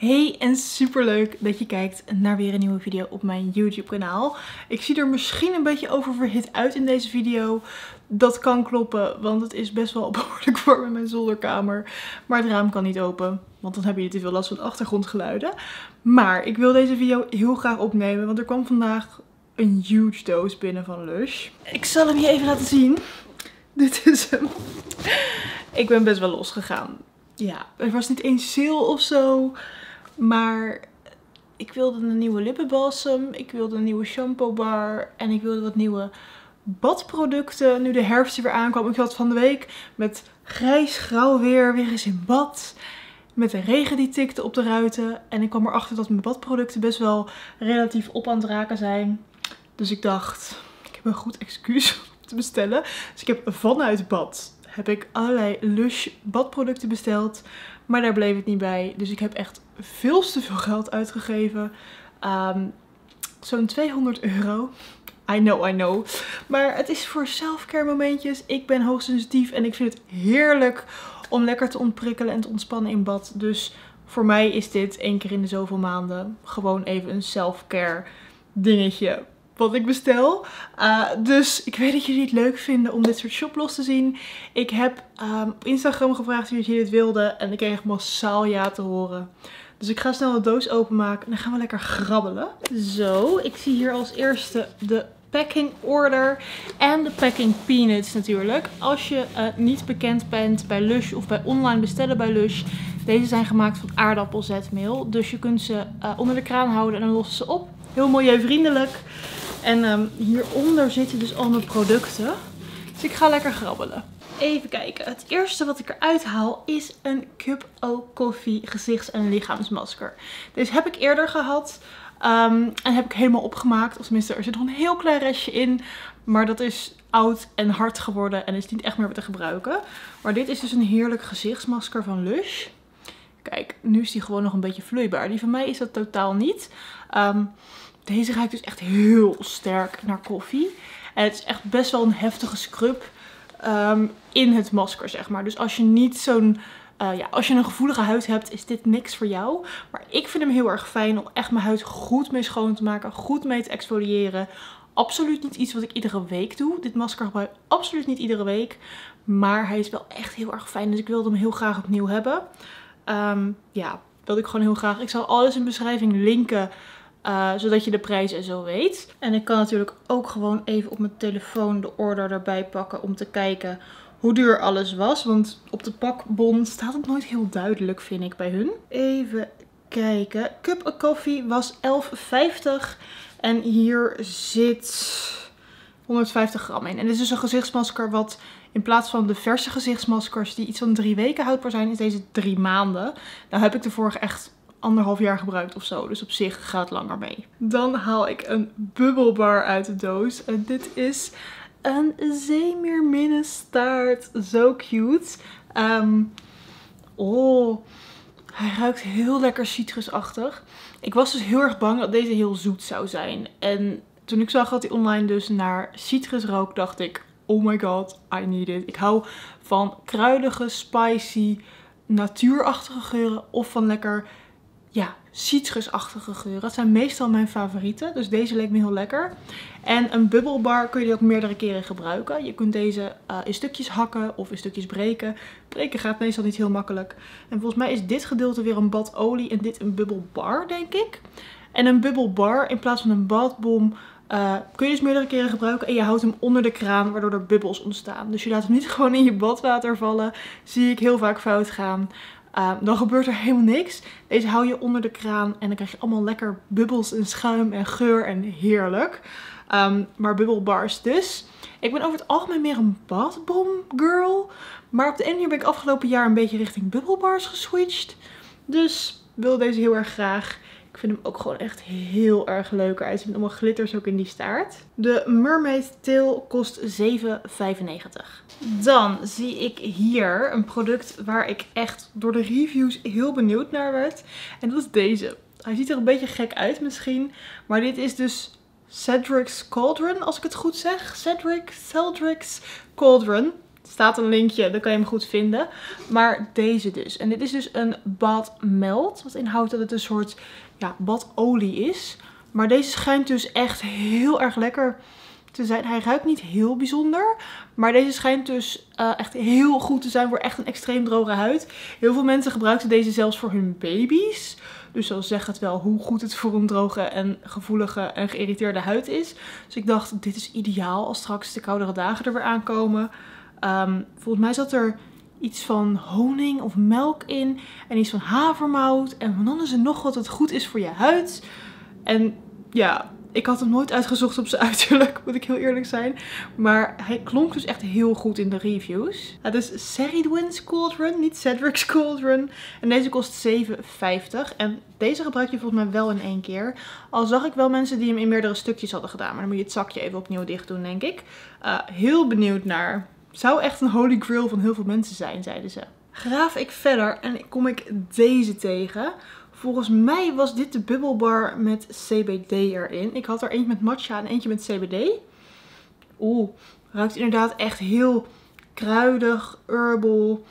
Hey en super leuk dat je kijkt naar weer een nieuwe video op mijn YouTube kanaal. Ik zie er misschien een beetje oververhit uit in deze video. Dat kan kloppen, want het is best wel behoorlijk warm in mijn zolderkamer. Maar het raam kan niet open, want dan heb je te veel last van achtergrondgeluiden. Maar ik wil deze video heel graag opnemen, want er kwam vandaag een huge doos binnen van Lush. Ik zal hem je even laten zien. Dit is hem. Ik ben best wel losgegaan. Ja, er was niet eens sale of zo. Maar ik wilde een nieuwe lippenbalsem, ik wilde een nieuwe shampoo bar en ik wilde wat nieuwe badproducten. Nu de herfst weer aankwam, ik had van de week met grijs-grauw weer eens in bad. Met de regen die tikte op de ruiten. En ik kwam erachter dat mijn badproducten best wel relatief op aan het raken zijn. Dus ik dacht, ik heb een goed excuus om te bestellen. Dus ik heb vanuit bad heb ik allerlei Lush badproducten besteld. Maar daar bleef het niet bij. Dus ik heb echt veel te veel geld uitgegeven. Zo'n €200. I know. Maar het is voor selfcare momentjes. Ik ben hoogsensitief en ik vind het heerlijk om lekker te ontprikkelen en te ontspannen in bad. Dus voor mij is dit 1 keer in de zoveel maanden gewoon even een selfcare dingetje wat ik bestel. Dus ik weet dat jullie het leuk vinden om dit soort shoplogs te zien. Ik heb op Instagram gevraagd of jullie dit wilden en ik kreeg echt massaal ja te horen. Dus ik ga snel de doos openmaken en dan gaan we lekker grabbelen. Zo, ik zie hier als eerste de packing order en de packing peanuts natuurlijk. Als je niet bekend bent bij Lush of bij online bestellen bij Lush. Deze zijn gemaakt van aardappelzetmeel. Dus je kunt ze onder de kraan houden en dan lossen ze op. Heel milieuvriendelijk. En hieronder zitten dus al mijn producten. Dus ik ga lekker grabbelen. Even kijken. Het eerste wat ik eruit haal is een Cup of Coffee gezichts- en lichaamsmasker. Deze heb ik eerder gehad. En heb ik helemaal opgemaakt. Of tenminste, er zit nog een heel klein restje in. Maar dat is oud en hard geworden en is niet echt meer te gebruiken. Maar dit is dus een heerlijk gezichtsmasker van Lush. Kijk, nu is die gewoon nog een beetje vloeibaar. Die van mij is dat totaal niet. Deze ruikt dus echt heel sterk naar koffie. En het is echt best wel een heftige scrub in het masker, zeg maar. Dus als je niet zo'n... als je een gevoelige huid hebt, is dit niks voor jou. Maar ik vind hem heel erg fijn om echt mijn huid goed mee schoon te maken. Goed mee te exfoliëren. Absoluut niet iets wat ik iedere week doe. Dit masker gebruik ik absoluut niet iedere week. Maar hij is wel echt heel erg fijn. Dus ik wilde hem heel graag opnieuw hebben. Wilde ik gewoon heel graag. Ik zal alles in de beschrijving linken. Zodat je de prijs en zo weet. En ik kan natuurlijk ook gewoon even op mijn telefoon de order erbij pakken om te kijken hoe duur alles was. Want op de pakbon staat het nooit heel duidelijk, vind ik, bij hun. Even kijken. Cup of Coffee was €11,50. En hier zit 150 gram in. En dit is dus een gezichtsmasker wat in plaats van de verse gezichtsmaskers die iets van 3 weken houdbaar zijn, is deze 3 maanden. Nou heb ik de vorige echt 1,5 jaar gebruikt of zo. Dus op zich gaat het langer mee. Dan haal ik een bubbelbar uit de doos. En dit is een zeemeerminnenstaart. Zo cute. Hij ruikt heel lekker citrusachtig. Ik was dus heel erg bang dat deze heel zoet zou zijn. En toen ik zag dat hij online dus naar citrus rook, dacht ik, oh my god, I need it. Ik hou van kruidige, spicy, natuurachtige geuren of van lekker, citrusachtige geuren. Dat zijn meestal mijn favorieten. Dus deze leek me heel lekker. En een bubbelbar kun je ook meerdere keren gebruiken. Je kunt deze in stukjes hakken of in stukjes breken. Breken gaat meestal niet heel makkelijk. En volgens mij is dit gedeelte weer een badolie en dit een bubbelbar, denk ik. En een bubbelbar in plaats van een badbom kun je dus meerdere keren gebruiken. En je houdt hem onder de kraan, waardoor er bubbels ontstaan. Dus je laat hem niet gewoon in je badwater vallen. Zie ik heel vaak fout gaan. Dan gebeurt er helemaal niks. Deze hou je onder de kraan en dan krijg je allemaal lekker bubbels en schuim en geur en heerlijk. Maar bubbelbars dus. Ik ben over het algemeen meer een badbom girl. Maar op de ene manier ben ik afgelopen jaar een beetje richting bubbelbars geswitcht. Dus wil deze heel erg graag. Ik vind hem ook gewoon echt heel erg leuk. Hij zit met allemaal glitters ook in die staart. De Mermaid Tail kost €7,95. Dan zie ik hier een product waar ik echt door de reviews heel benieuwd naar werd. En dat is deze. Hij ziet er een beetje gek uit misschien. Maar dit is dus Cedric's Cauldron, als ik het goed zeg. Cedric's Cauldron. Staat een linkje, dan kan je hem goed vinden. Maar deze dus. En dit is dus een bad melt. Wat inhoudt dat het een soort badolie is. Maar deze schijnt dus echt heel erg lekker te zijn. Hij ruikt niet heel bijzonder. Maar deze schijnt dus echt heel goed te zijn voor echt een extreem droge huid. Heel veel mensen gebruiken deze zelfs voor hun baby's. Dus zo zegt het wel hoe goed het voor een droge en gevoelige en geïrriteerde huid is. Dus ik dacht, dit is ideaal als straks de koudere dagen er weer aankomen. Volgens mij zat er iets van honing of melk in. En iets van havermout. En van dan is er nog wat goed is voor je huid. En ja, ik had hem nooit uitgezocht op zijn uiterlijk, moet ik heel eerlijk zijn. Maar hij klonk dus echt heel goed in de reviews. Het is Ceridwen's Cauldron, niet Cedric's Cauldron. En deze kost €7,50. En deze gebruik je volgens mij wel in 1 keer. Al zag ik wel mensen die hem in meerdere stukjes hadden gedaan. Maar dan moet je het zakje even opnieuw dicht doen, denk ik. Heel benieuwd naar. Zou echt een holy grail van heel veel mensen zijn, zeiden ze. Graaf ik verder en kom ik deze tegen. Volgens mij was dit de Bubble Bar met CBD erin. Ik had er eentje met matcha en eentje met CBD. Oeh, ruikt inderdaad echt heel kruidig, herbal.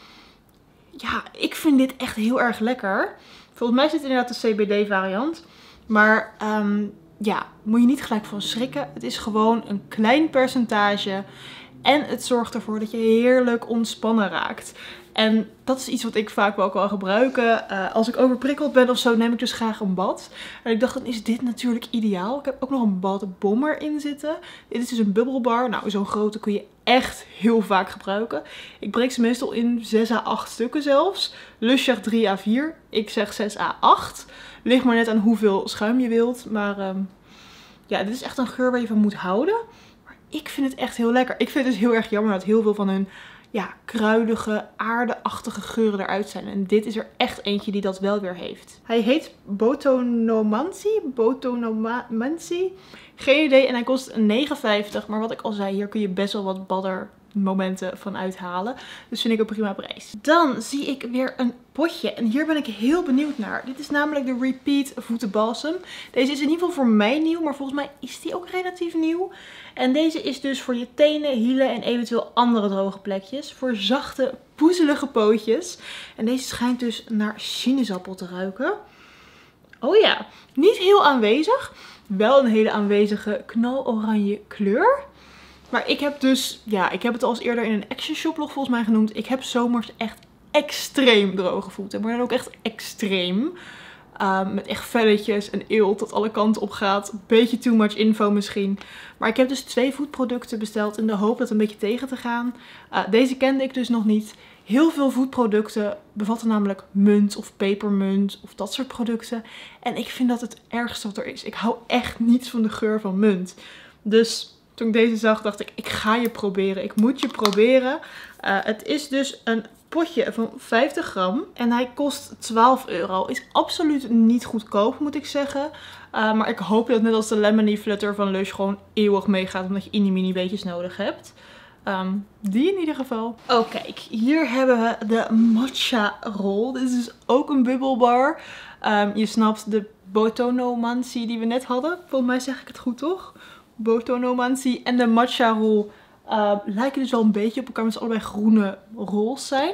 Ja, ik vind dit echt heel erg lekker. Volgens mij zit inderdaad de CBD variant. Maar ja, moet je niet gelijk van schrikken. Het is gewoon een klein percentage. En het zorgt ervoor dat je heerlijk ontspannen raakt. En dat is iets wat ik vaak wel kan gebruiken. Als ik overprikkeld ben of zo, neem ik dus graag een bad. En ik dacht, dan is dit natuurlijk ideaal. Ik heb ook nog een badbomber in zitten. Dit is dus een bubbelbar. Nou, zo'n grote kun je echt heel vaak gebruiken. Ik breek ze meestal in 6 à 8 stukken zelfs. Lush zegt 3 à 4. Ik zeg 6 à 8. Ligt maar net aan hoeveel schuim je wilt. Maar ja, dit is echt een geur waar je van moet houden. Maar ik vind het echt heel lekker. Ik vind het dus heel erg jammer dat heel veel van hun kruidige, aardeachtige geuren eruit zijn. En dit is er echt eentje die dat wel weer heeft. Hij heet Botonomancy. Geen idee. En hij kost €9,50. Maar wat ik al zei, hier kun je best wel wat baddermomenten van uithalen. Dus vind ik een prima prijs. Dan zie ik weer een potje. En hier ben ik heel benieuwd naar. Dit is namelijk de Repeat voetenbalsem. Deze is in ieder geval voor mij nieuw. Maar volgens mij is die ook relatief nieuw. En deze is dus voor je tenen, hielen en eventueel andere droge plekjes. Voor zachte, poezelige pootjes. En deze schijnt dus naar sinaasappel te ruiken. Oh ja, niet heel aanwezig. Wel een hele aanwezige knaloranje kleur. Maar ik heb dus, ik heb het al eens eerder in een Action Shoplog volgens mij genoemd. Ik heb zomers echt extreem droge voeten. Maar dan ook echt extreem. Met echt velletjes en eelt dat alle kanten op gaat. Beetje too much info misschien. Maar ik heb dus 2 voetproducten besteld in de hoop dat een beetje tegen te gaan. Deze kende ik dus nog niet. Heel veel voetproducten bevatten namelijk munt of pepermunt of dat soort producten. En ik vind dat het ergste wat er is. Ik hou echt niet van de geur van munt. Dus toen ik deze zag dacht ik ga je proberen. Ik moet je proberen. Het is dus een potje van 50 gram. En hij kost €12. Is absoluut niet goedkoop, moet ik zeggen. Maar ik hoop dat net als de Lemony Flutter van Lush gewoon eeuwig meegaat. Omdat je mini beetjes nodig hebt. Die in ieder geval. Oh kijk, hier hebben we de matcha roll. Dit is dus ook een bubbelbar. Je snapt de Botonomancy die we net hadden. Volgens mij zeg ik het goed, toch? Botonomancy en de matcha roll lijken dus wel een beetje op elkaar, omdat ze allebei groene rolls zijn.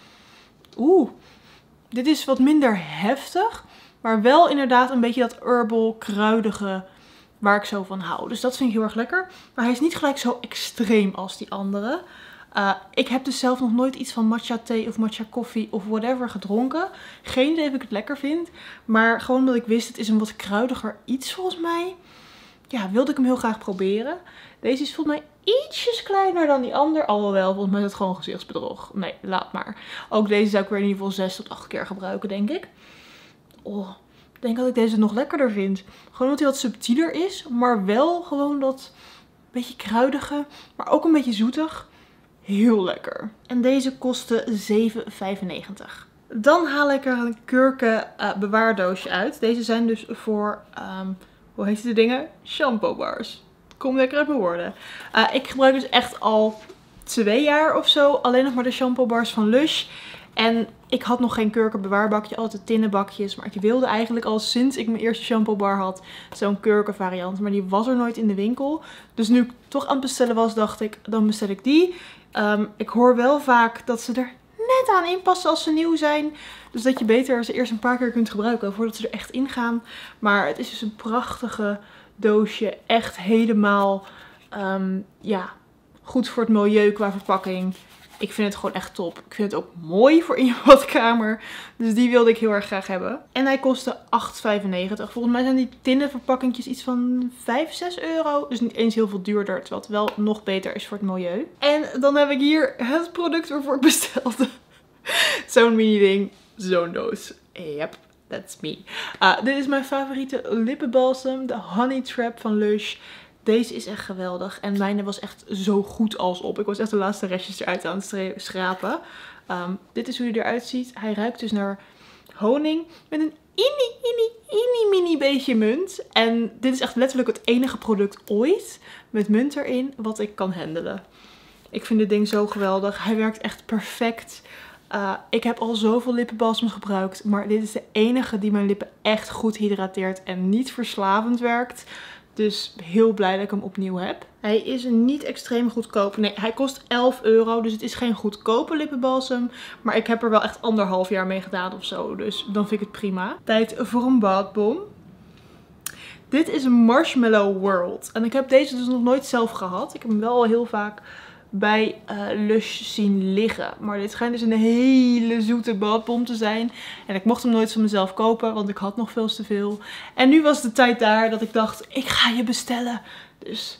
Oeh, dit is wat minder heftig, maar wel inderdaad een beetje dat herbal, kruidige waar ik zo van hou. Dus dat vind ik heel erg lekker. Maar hij is niet gelijk zo extreem als die andere. Ik heb dus zelf nog nooit iets van matcha thee of matcha koffie of whatever gedronken. Geen idee of ik het lekker vind. Maar gewoon omdat ik wist, het is een wat kruidiger iets volgens mij. Ja, wilde ik hem heel graag proberen. Deze is volgens mij ietsjes kleiner dan die ander. Alhoewel, volgens mij is het gewoon gezichtsbedrog. Nee, laat maar. Ook deze zou ik weer in ieder geval 6 tot 8 keer gebruiken, denk ik. Oh, ik denk dat ik deze nog lekkerder vind. Gewoon omdat hij wat subtieler is. Maar wel gewoon dat beetje kruidige. Maar ook een beetje zoetig. Heel lekker. En deze kostte €7,95. Dan haal ik er een kurken bewaardoosje uit. Deze zijn dus voor, hoe heet die dingen? Shampoo bars. Kom lekker uit mijn woorden. Ik gebruik dus echt al 2 jaar of zo alleen nog maar de shampoo bars van Lush. En ik had nog geen kurkenbewaarbakje, altijd tinnen bakjes. Maar ik wilde eigenlijk al sinds ik mijn eerste shampoo bar had zo'n kurkenvariant. Maar die was er nooit in de winkel. Dus nu ik toch aan het bestellen was, dacht ik, dan bestel ik die. Ik hoor wel vaak dat ze er net aan inpassen als ze nieuw zijn. Dus dat je beter ze eerst een paar keer kunt gebruiken voordat ze er echt in gaan. Maar het is dus een prachtige doosje. Echt helemaal ja, goed voor het milieu qua verpakking. Ik vind het gewoon echt top. Ik vind het ook mooi voor in je badkamer. Dus die wilde ik heel erg graag hebben. En hij kostte 8,95. Volgens mij zijn die tinnen verpakkingjes iets van 5, 6 euro. Dus niet eens heel veel duurder. Terwijl het wel nog beter is voor het milieu. En dan heb ik hier het product waarvoor ik bestelde. Zo'n mini ding. Zo'n doos. Yep, that's me. Dit is mijn favoriete lippenbalsem. De Honey Trap van Lush. Deze is echt geweldig. En mijne was echt zo goed als op. Ik was echt de laatste restjes eruit aan het schrapen. Dit is hoe hij eruit ziet. Hij ruikt dus naar honing met een mini beetje munt. En dit is echt letterlijk het enige product ooit met munt erin wat ik kan handelen. Ik vind dit ding zo geweldig. Hij werkt echt perfect. Ik heb al zoveel lippenbalsem gebruikt. Maar dit is de enige die mijn lippen echt goed hydrateert en niet verslavend werkt. Dus heel blij dat ik hem opnieuw heb. Hij is niet extreem goedkoop. Nee, hij kost 11 euro. Dus het is geen goedkope lippenbalsem. Maar ik heb er wel echt 1,5 jaar mee gedaan of zo. Dus dan vind ik het prima. Tijd voor een badbom. Dit is een Marshmallow World. En ik heb deze dus nog nooit zelf gehad. Ik heb hem wel al heel vaak bij Lush zien liggen. Maar dit schijnt dus een hele zoete badbom te zijn. En ik mocht hem nooit van mezelf kopen, want ik had nog veel te veel. En nu was de tijd daar dat ik dacht, ik ga je bestellen. Dus,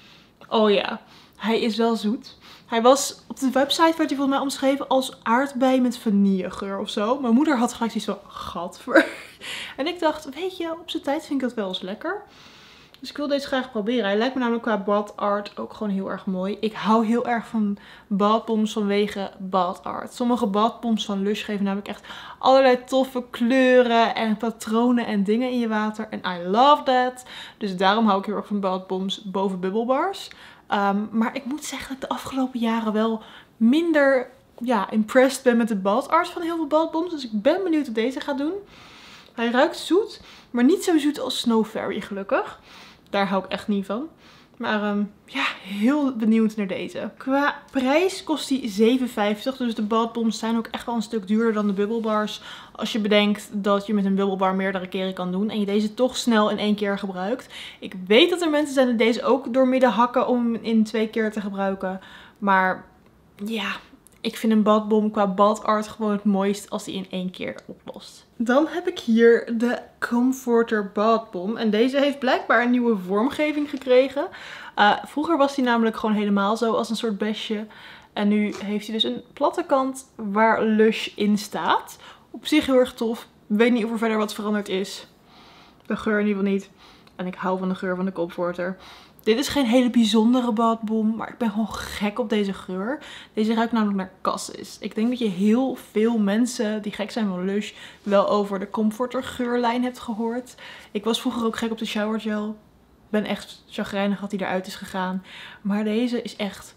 oh ja, hij is wel zoet. Hij was, op de website werd hij volgens mij omschreven als aardbei met vanillegeur of zo. Mijn moeder had gelijk zoiets van, gadver. En ik dacht, weet je, op zijn tijd vind ik dat wel eens lekker. Dus ik wil deze graag proberen. Hij lijkt me namelijk qua badart ook gewoon heel erg mooi. Ik hou heel erg van badboms vanwege badart. Sommige badboms van Lush geven namelijk echt allerlei toffe kleuren en patronen en dingen in je water. En I love that. Dus daarom hou ik heel erg van badboms boven bubbelbars. Maar ik moet zeggen dat ik de afgelopen jaren wel minder impressed ben met de badart van heel veel badboms. Dus ik ben benieuwd wat deze gaat doen. Hij ruikt zoet, maar niet zo zoet als Snow Fairy gelukkig. Daar hou ik echt niet van. Maar ja, heel benieuwd naar deze. Qua prijs kost die 7,50. Dus de badboms zijn ook echt wel een stuk duurder dan de bubbelbars. Als je bedenkt dat je met een bubbelbar meerdere keren kan doen. En je deze toch snel in 1 keer gebruikt. Ik weet dat er mensen zijn die deze ook doormidden hakken om in 2 keer te gebruiken. Maar ja, ik vind een badbom qua badart gewoon het mooist als die in 1 keer oplost. Dan heb ik hier de Comforter badbom. En deze heeft blijkbaar een nieuwe vormgeving gekregen. Vroeger was die namelijk gewoon helemaal zo als een soort besje. En nu heeft hij dus een platte kant waar Lush in staat. Op zich heel erg tof. Ik weet niet of er verder wat veranderd is. De geur in ieder geval niet. En ik hou van de geur van de Comforter. Dit is geen hele bijzondere badbom, maar ik ben gewoon gek op deze geur. Deze ruikt namelijk naar cassis. Ik denk dat je heel veel mensen die gek zijn van Lush wel over de Comforter geurlijn hebt gehoord. Ik was vroeger ook gek op de shower gel. Ik ben echt chagrijnig dat die eruit is gegaan. Maar deze is echt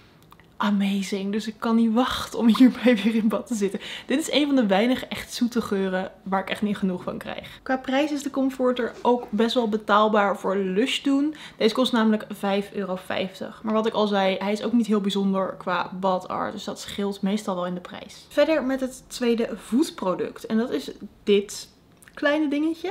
amazing. Dus ik kan niet wachten om hiermee weer in bad te zitten. Dit is een van de weinige echt zoete geuren waar ik echt niet genoeg van krijg. Qua prijs is de Comforter ook best wel betaalbaar voor Lush doen. Deze kost namelijk 5,50 euro. Maar wat ik al zei, hij is ook niet heel bijzonder qua badart. Dus dat scheelt meestal wel in de prijs. Verder met het tweede voetproduct. En dat is dit kleine dingetje.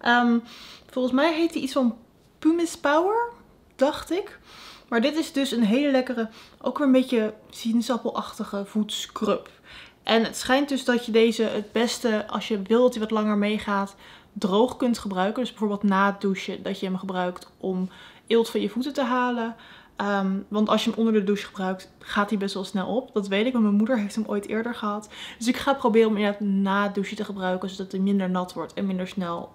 Volgens mij heet hij iets van Pumice Power, dacht ik. Maar dit is dus een hele lekkere, ook weer een beetje sinaasappelachtige voetscrub. En het schijnt dus dat je deze het beste, als je wil dat hij wat langer meegaat, droog kunt gebruiken. Dus bijvoorbeeld na het douchen dat je hem gebruikt om eelt van je voeten te halen. Want als je hem onder de douche gebruikt, gaat hij best wel snel op. Dat weet ik, want mijn moeder heeft hem ooit eerder gehad. Dus ik ga proberen om inderdaad na het douchen te gebruiken, zodat hij minder nat wordt en minder snel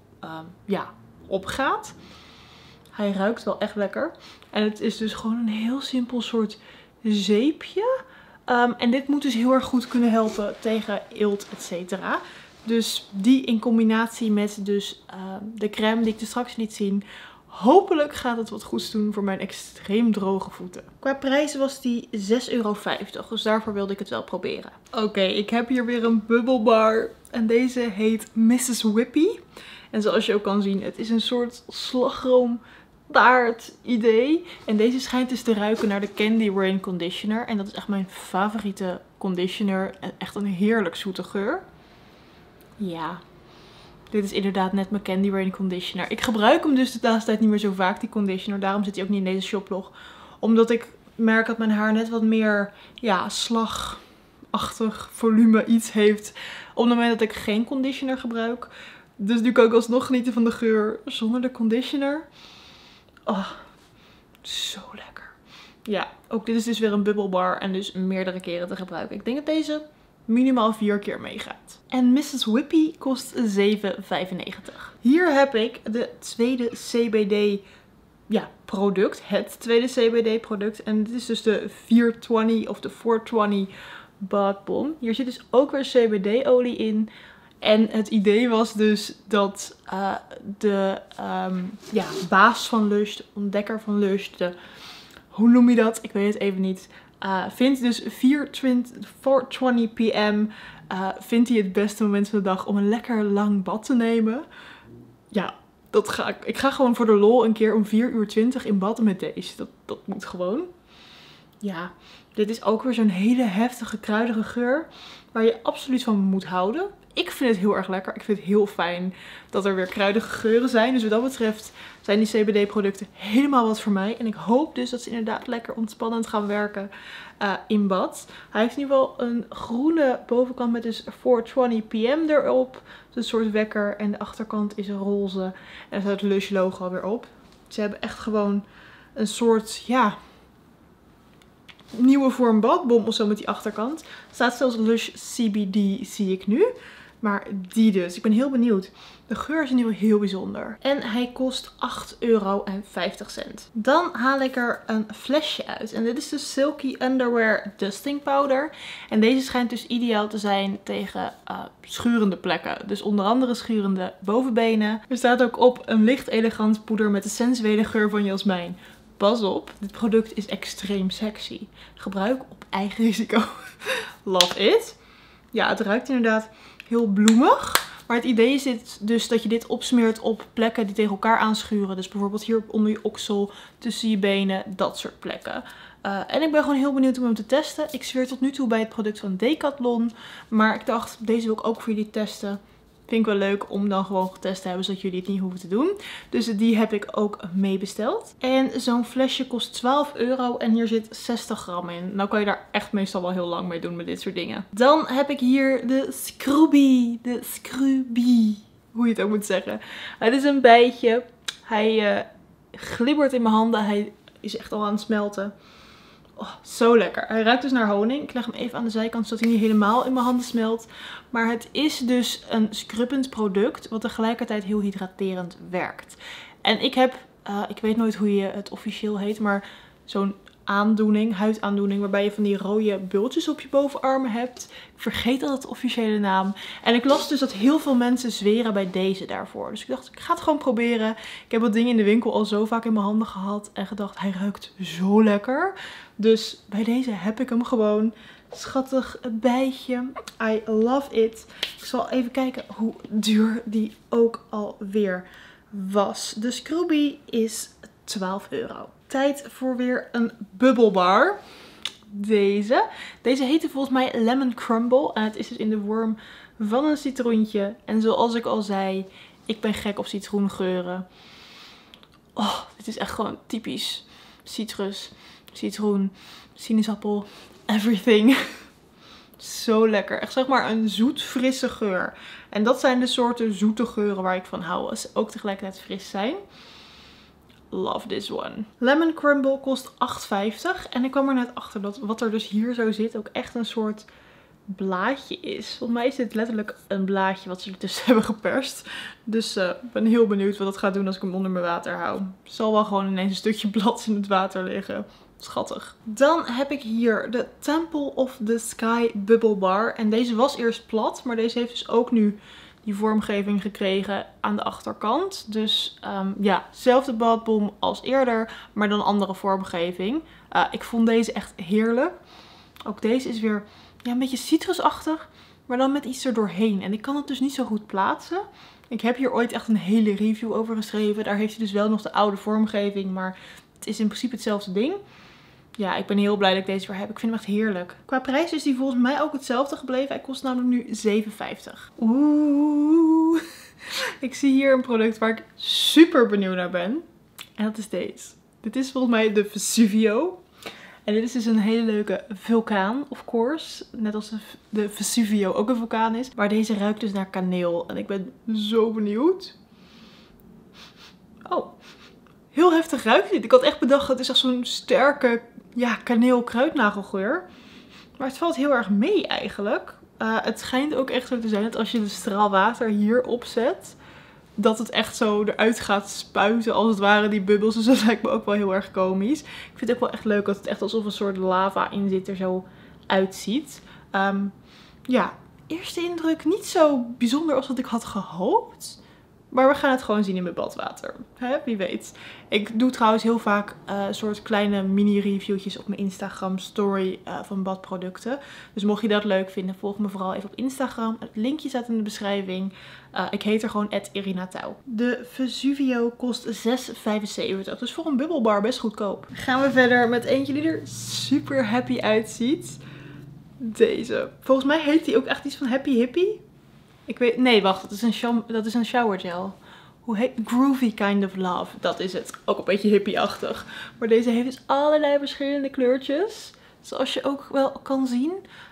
opgaat. Hij ruikt wel echt lekker. En het is dus gewoon een heel simpel soort zeepje. En dit moet dus heel erg goed kunnen helpen tegen eelt, etc. Dus die in combinatie met dus de crème die ik er straks liet zien. Hopelijk gaat het wat goeds doen voor mijn extreem droge voeten. Qua prijs was die 6,50 euro. Dus daarvoor wilde ik het wel proberen. Oké, ik heb hier weer een bubbelbar. En deze heet Mrs. Whippy. En zoals je ook kan zien, het is een soort slagroom daar het idee. En deze schijnt dus te ruiken naar de Candy Rain Conditioner. En dat is echt mijn favoriete conditioner. En echt een heerlijk zoete geur. Ja, dit is inderdaad net mijn Candy Rain Conditioner. Ik gebruik hem dus de laatste tijd niet meer zo vaak, die conditioner. Daarom zit hij ook niet in deze shoplog. Omdat ik merk dat mijn haar net wat meer, ja, slagachtig volume iets heeft. Op het moment dat ik geen conditioner gebruik. Dus nu kan ik alsnog genieten van de geur zonder de conditioner. Oh, zo lekker. Ja, ook dit is dus weer een Bubble Bar en dus meerdere keren te gebruiken. Ik denk dat deze minimaal 4 keer meegaat. En Mrs. Whippy kost €7,95. Hier heb ik de tweede CBD product. Het tweede CBD product. En dit is dus de 420 of de 420 Bath Bomb. Hier zit dus ook weer CBD olie in. En het idee was dus dat de baas van Lush, de ontdekker van Lush, hoe noem je dat? Ik weet het even niet. Vindt dus 420 PM vindt hij het beste moment van de dag om een lekker lang bad te nemen. Ja, dat ga ik. Ik ga gewoon voor de lol een keer om 4:20 in bad met deze. Dat moet gewoon. Ja, dit is ook weer zo'n hele heftige, kruidige geur waar je absoluut van moet houden. Ik vind het heel erg lekker. Ik vind het heel fijn dat er weer kruidige geuren zijn. Dus wat dat betreft zijn die CBD producten helemaal wat voor mij. En ik hoop dus dat ze inderdaad lekker ontspannend gaan werken in bad. Hij heeft in ieder geval een groene bovenkant met dus 420 PM erop. Dus een soort wekker. En de achterkant is roze. En er staat het Lush logo weer op. Ze hebben echt gewoon een soort, ja, nieuwe vorm badbom of zo met die achterkant. Er staat zelfs Lush CBD, zie ik nu. Maar die dus. Ik ben heel benieuwd. De geur is in ieder geval heel bijzonder. En hij kost €8,50. Dan haal ik er een flesje uit. En dit is de Silky Underwear Dusting Powder. En deze schijnt dus ideaal te zijn tegen schurende plekken. Dus onder andere schurende bovenbenen. Er staat ook op een licht elegant poeder met de sensuele geur van jasmijn. Pas op, dit product is extreem sexy. Gebruik op eigen risico. Love it. Ja, het ruikt inderdaad heel bloemig. Maar het idee is dus dat je dit opsmeert op plekken die tegen elkaar aanschuren. Dus bijvoorbeeld hier onder je oksel, tussen je benen, dat soort plekken. En ik ben gewoon heel benieuwd om hem te testen. Ik zweer tot nu toe bij het product van Decathlon. Maar ik dacht, deze wil ik ook voor jullie testen. Vind ik wel leuk om dan gewoon getest te hebben, zodat jullie het niet hoeven te doen. Dus die heb ik ook mee besteld. En zo'n flesje kost €12 en hier zit 60 gram in. Nou kan je daar echt meestal wel heel lang mee doen met dit soort dingen. Dan heb ik hier de Scrubby. De Scrubby. Hoe je het ook moet zeggen. Het is een bijtje. Hij glibbert in mijn handen. Hij is echt al aan het smelten. Oh, zo lekker. Hij ruikt dus naar honing. Ik leg hem even aan de zijkant zodat hij niet helemaal in mijn handen smelt. Maar het is dus een scrubbend product wat tegelijkertijd heel hydraterend werkt. En ik heb, ik weet nooit hoe je het officieel heet, maar zo'n aandoening, huidaandoening, waarbij je van die rode bultjes op je bovenarmen hebt. Ik vergeet al het officiële naam. En ik las dus dat heel veel mensen zweren bij deze daarvoor. Dus ik dacht, ik ga het gewoon proberen. Ik heb wat dingen in de winkel al zo vaak in mijn handen gehad en gedacht, hij ruikt zo lekker. Dus bij deze heb ik hem gewoon. Schattig bijtje. I love it. Ik zal even kijken hoe duur die ook alweer was. De Scrubby is €12. Tijd voor weer een bubbelbar. Deze heette volgens mij Lemon Crumble. En het is dus in de vorm van een citroentje. En zoals ik al zei, ik ben gek op citroengeuren. Oh, dit is echt gewoon typisch citrus, citroen, sinaasappel, everything. Zo lekker. Echt zeg maar een zoet frisse geur. En dat zijn de soorten zoete geuren waar ik van hou. Als ze ook tegelijkertijd fris zijn. Love this one. Lemon Crumble kost €8,50. En ik kwam er net achter dat wat er dus hier zo zit ook echt een soort blaadje is. Volgens mij is dit letterlijk een blaadje wat ze er tussen hebben geperst. Dus ik ben heel benieuwd wat dat gaat doen als ik hem onder mijn water hou. Het zal wel gewoon ineens een stukje blad in het water liggen. Schattig. Dan heb ik hier de Temple of the Sky Bubble Bar. En deze was eerst plat, maar deze heeft dus ook nu die vormgeving gekregen aan de achterkant. Dus ja, zelfde badbom als eerder, maar dan andere vormgeving. Ik vond deze echt heerlijk. Ook deze is weer ja, een beetje citrusachtig, maar dan met iets er doorheen. En ik kan het dus niet zo goed plaatsen. Ik heb hier ooit echt een hele review over geschreven. Daar heeft hij dus wel nog de oude vormgeving, maar het is in principe hetzelfde ding. Ja, ik ben heel blij dat ik deze weer heb. Ik vind hem echt heerlijk. Qua prijs is die volgens mij ook hetzelfde gebleven. Hij kost namelijk nu €7,50. Oeh. Ik zie hier een product waar ik super benieuwd naar ben. En dat is deze. Dit is volgens mij de Vesuvio. En dit is dus een hele leuke vulkaan, of course. Net als de Vesuvio ook een vulkaan is. Maar deze ruikt dus naar kaneel. En ik ben zo benieuwd. Oh, heel heftig ruikt dit. Ik had echt bedacht, het is echt zo'n sterke, ja, kaneel-kruidnagelgeur. Maar het valt heel erg mee eigenlijk. Het schijnt ook echt zo te zijn dat als je de straal water hierop zet, dat het echt zo eruit gaat spuiten als het ware, die bubbels. Dus dat lijkt me ook wel heel erg komisch. Ik vind het ook wel echt leuk dat het echt alsof een soort lava in zit er zo uitziet. Ja, eerste indruk niet zo bijzonder als wat ik had gehoopt. Maar we gaan het gewoon zien in mijn badwater. Hè? Wie weet. Ik doe trouwens heel vaak soort kleine mini-reviewtjes op mijn Instagram story van badproducten. Dus mocht je dat leuk vinden, volg me vooral even op Instagram. Het linkje staat in de beschrijving. Ik heet er gewoon @irinatouw. De Vesuvio kost €6,75. Dus voor een bubbelbar best goedkoop. Gaan we verder met eentje die er super happy uitziet. Deze. Volgens mij heet die ook echt iets van Happy Hippie. Ik weet, nee, wacht, dat is een shower gel. Hoe heet Groovy Kind of Love. Dat is het. Ook een beetje hippie-achtig. Maar deze heeft dus allerlei verschillende kleurtjes. Zoals je ook wel kan zien.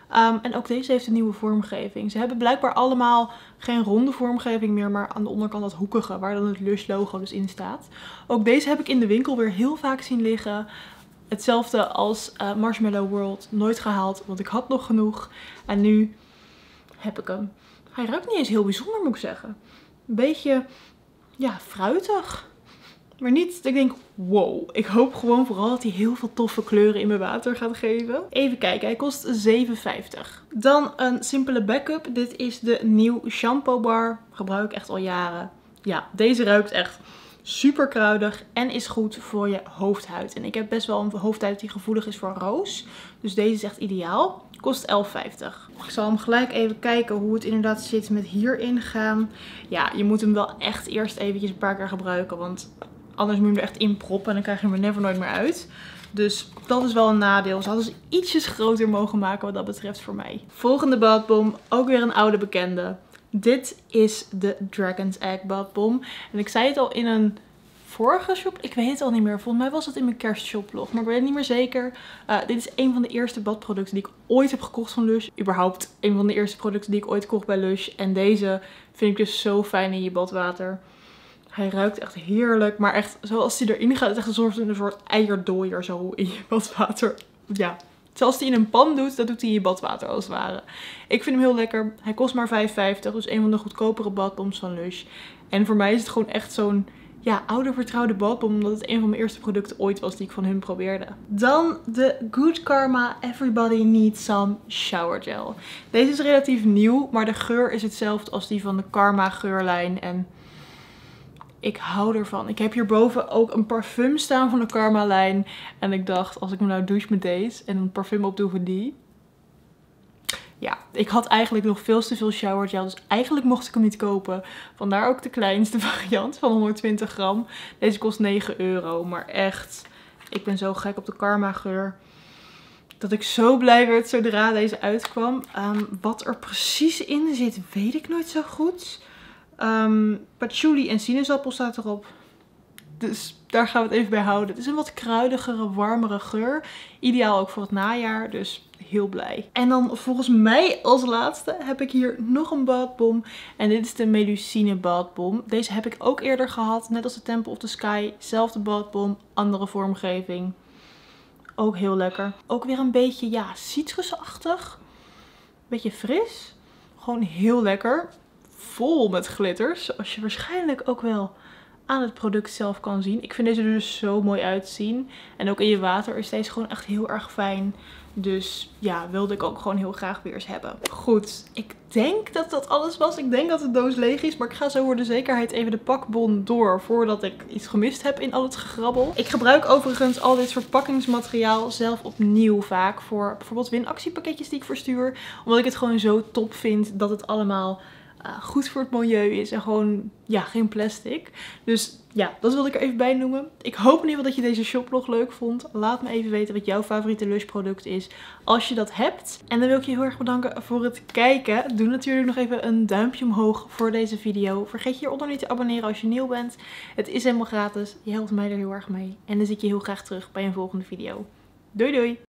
En ook deze heeft een nieuwe vormgeving. Ze hebben blijkbaar allemaal geen ronde vormgeving meer, maar aan de onderkant dat hoekige, waar dan het Lush logo dus in staat. Ook deze heb ik in de winkel weer heel vaak zien liggen. Hetzelfde als Marshmallow World. Nooit gehaald, want ik had nog genoeg. En nu heb ik hem. Hij ruikt niet eens heel bijzonder, moet ik zeggen. Een beetje, ja, fruitig. Maar niet dat ik denk, wow. Ik hoop gewoon vooral dat hij heel veel toffe kleuren in mijn water gaat geven. Even kijken, hij kost €7,50. Dan een simpele backup. Dit is de Nieuw Shampoo Bar. Gebruik ik echt al jaren. Ja, deze ruikt echt super kruidig en is goed voor je hoofdhuid. En ik heb best wel een hoofdhuid die gevoelig is voor roos. Dus deze is echt ideaal. Kost €11,50. Ik zal hem gelijk even kijken hoe het inderdaad zit met hierin gaan. Ja, je moet hem wel echt eerst eventjes een paar keer gebruiken. Want anders moet je hem er echt in proppen en dan krijg je hem er never nooit meer uit. Dus dat is wel een nadeel. Ze hadden ze ietsjes groter mogen maken wat dat betreft voor mij. Volgende badbom, ook weer een oude bekende. Dit is de Dragon's Egg badbom. En ik zei het al in een vorige shop. Ik weet het al niet meer. Volgens mij was het in mijn kerstshoplog. Maar ik weet het niet meer zeker. Dit is een van de eerste badproducten die ik ooit heb gekocht van Lush. Überhaupt een van de eerste producten die ik ooit kocht bij Lush. En deze vind ik dus zo fijn in je badwater. Hij ruikt echt heerlijk. Maar echt zoals hij erin gaat. Het is echt een soort eierdooier zo in je badwater. Ja. Zoals hij in een pan doet, dat doet hij in je badwater als het ware. Ik vind hem heel lekker. Hij kost maar €5,50. Dus een van de goedkopere badboms van Lush. En voor mij is het gewoon echt zo'n, ja, oude vertrouwde badbom. Omdat het een van mijn eerste producten ooit was die ik van hun probeerde. Dan de Good Karma Everybody Needs Some Shower Gel. Deze is relatief nieuw. Maar de geur is hetzelfde als die van de Karma geurlijn. En ik hou ervan. Ik heb hierboven ook een parfum staan van de Karma lijn. En ik dacht, als ik me nou douche met deze en een parfum opdoe van die. Ja, ik had eigenlijk nog veel te veel shower gel. Dus eigenlijk mocht ik hem niet kopen. Vandaar ook de kleinste variant van 120 gram. Deze kost €9. Maar echt, ik ben zo gek op de Karma geur. Dat ik zo blij werd zodra deze uitkwam. Wat er precies in zit, weet ik nooit zo goed. Patchouli en sinaasappel staat erop. Dus daar gaan we het even bij houden. Het is een wat kruidigere, warmere geur. Ideaal ook voor het najaar. Dus heel blij. En dan volgens mij als laatste heb ik hier nog een badbom. En dit is de Melusine badbom. Deze heb ik ook eerder gehad. Net als de Temple of the Sky. Zelfde badbom, andere vormgeving. Ook heel lekker. Ook weer een beetje, ja, citrusachtig. Beetje fris. Gewoon heel lekker. Vol met glitters. Zoals je waarschijnlijk ook wel aan het product zelf kan zien. Ik vind deze er dus zo mooi uitzien. En ook in je water is deze gewoon echt heel erg fijn. Dus ja, wilde ik ook gewoon heel graag weer eens hebben. Goed, ik denk dat dat alles was. Ik denk dat de doos leeg is. Maar ik ga zo voor de zekerheid even de pakbon door voordat ik iets gemist heb in al het gegrabbel. Ik gebruik overigens al dit verpakkingsmateriaal zelf opnieuw vaak. Voor bijvoorbeeld winactiepakketjes die ik verstuur. Omdat ik het gewoon zo top vind dat het allemaal goed voor het milieu is en gewoon ja, geen plastic. Dus ja, dat wilde ik er even bij noemen. Ik hoop in ieder geval dat je deze shoplog leuk vond. Laat me even weten wat jouw favoriete Lush product is als je dat hebt. En dan wil ik je heel erg bedanken voor het kijken. Doe natuurlijk nog even een duimpje omhoog voor deze video. Vergeet je hieronder niet te abonneren als je nieuw bent. Het is helemaal gratis. Je helpt mij er heel erg mee. En dan zie ik je heel graag terug bij een volgende video. Doei doei!